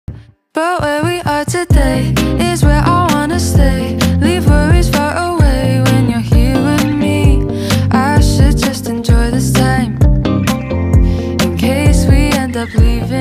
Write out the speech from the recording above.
But where we are today is where I wanna stay. Leave worries far away when you're here with me. I should just enjoy this time, in case we end up leaving.